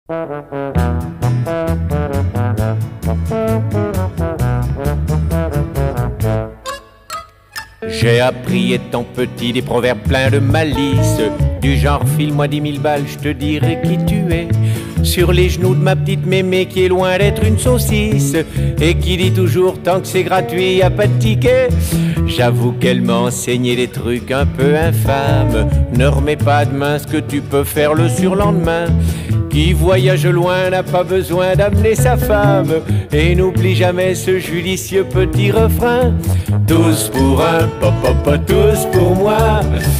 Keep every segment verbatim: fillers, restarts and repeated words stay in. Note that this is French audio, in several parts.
J'ai appris étant petit des proverbes pleins de malice, du genre file-moi dix mille balles, je te dirai qui tu es. Sur les genoux de ma petite mémé qui est loin d'être une saucisse et qui dit toujours tant que c'est gratuit y a pas de ticket. J'avoue qu'elle m'a enseigné des trucs un peu infâmes. Ne remets pas de main ce que tu peux faire le surlendemain. Qui voyage loin n'a pas besoin d'amener sa femme. Et n'oublie jamais ce judicieux petit refrain. Tous pour un, pop pop pop, tous pour moi.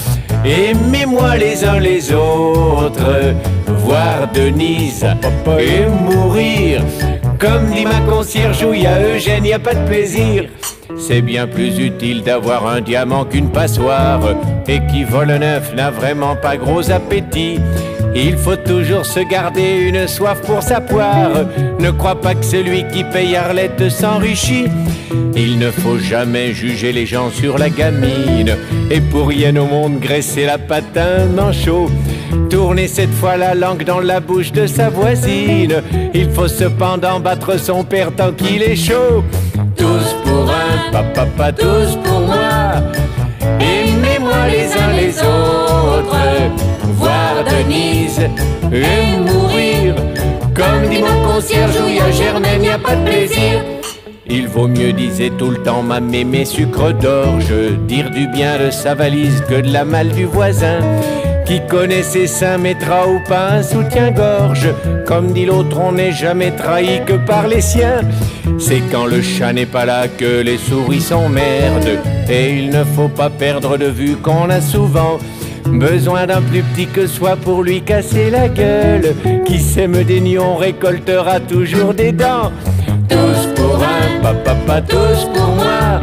Aimez-moi les uns les autres, voir Denise et mourir. Comme dit ma concierge, où y a Eugène, y a pas de plaisir. C'est bien plus utile d'avoir un diamant qu'une passoire. Et qui vole neuf n'a vraiment pas gros appétit. Il faut toujours se garder une soif pour sa poire. Ne crois pas que celui qui paye Arlette s'enrichit. Il ne faut jamais juger les gens sur la gamine. Et pour rien au monde graisser la patte d'un manchot. Tourner cette fois la langue dans la bouche de sa voisine. Il faut cependant battre son père tant qu'il est chaud. Tous pour un, papa, pas tous pour moi. Aimez-moi les uns les autres, voir Denise et mourir. Comme dit mon concierge, où y a Germaine, y a pas de plaisir. Il vaut mieux, disait tout le temps ma mémé sucre d'orge, dire du bien de sa valise que de la malle du voisin. Qui connaît ses seins mettra ou pas un soutien-gorge. Comme dit l'autre, on n'est jamais trahi que par les siens. C'est quand le chat n'est pas là que les souris s'emmerdent. Et il ne faut pas perdre de vue qu'on a souvent besoin d'un plus petit que soi pour lui casser la gueule. Qui sème des nions récoltera toujours des dents. Tous pour un, papa, pas tous pour moi.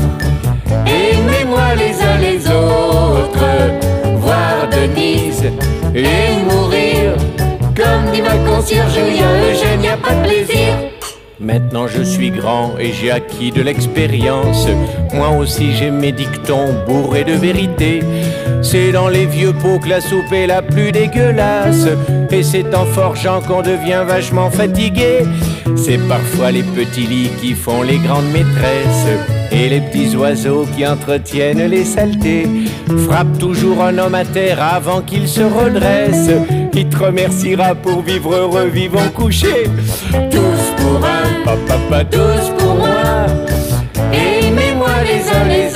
Aimez-moi les uns les autres, voir Denise et mourir. Comme dit ma concierge, où y a Eugène, y a pas de plaisir. Maintenant je suis grand et j'ai acquis de l'expérience. Moi aussi j'ai mes dictons bourrés de vérité. C'est dans les vieux pots que la soupe est la plus dégueulasse. Et c'est en forgeant qu'on devient vachement fatigué. C'est parfois les petits lits qui font les grandes maîtresses. Et les petits oiseaux qui entretiennent les saletés. Frappe toujours un homme à terre avant qu'il se redresse. Il te remerciera pour vivre heureux, vivons couchés. Tous pour un, papa, pas tous pour moi. Aimez-moi les uns les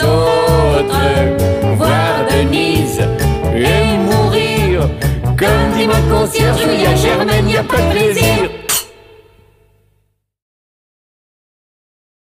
autres, voir Denise et mourir. Comme dit mon concierge, où y a Germaine, y a pas de plaisir.